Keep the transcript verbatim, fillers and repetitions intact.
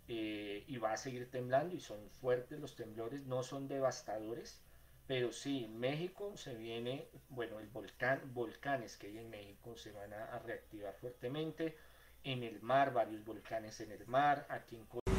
eh, y va a seguir temblando y son fuertes los temblores, no son devastadores, pero sí, en México se viene, bueno, el volcán, volcanes que hay en México se van a, a reactivar fuertemente, en el mar, varios volcanes en el mar, aquí en